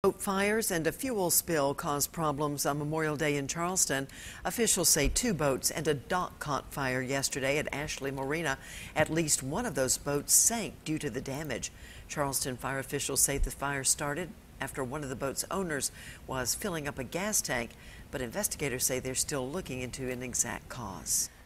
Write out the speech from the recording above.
Boat fires and a fuel spill caused problems on Memorial Day in Charleston. Officials say 2 boats and a dock caught fire yesterday at Ashley Marina. At least one of those boats sank due to the damage. Charleston fire officials say the fire started after one of the boat's owners was filling up a gas tank, but investigators say they're still looking into an exact cause.